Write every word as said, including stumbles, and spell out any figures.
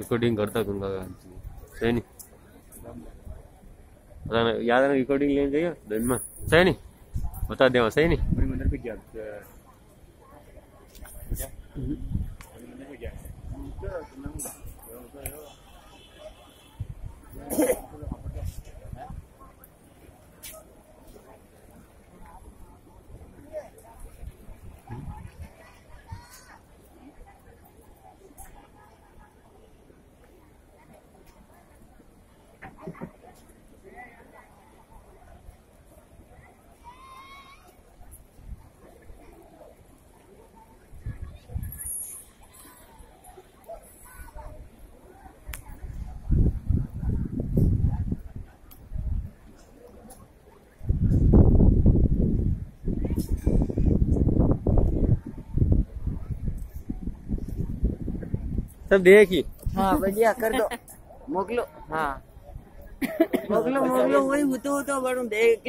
recording करता दूंगा सही नहीं याद है रिकॉर्डिंग लेने जाइए दिन में सही नहीं बता दे सही नहीं मंदिर पे गया सब देखी हाँ बढ़िया कर दो मोकलो हाँ मोकलो मोकलो वही तो तो बड़ू देख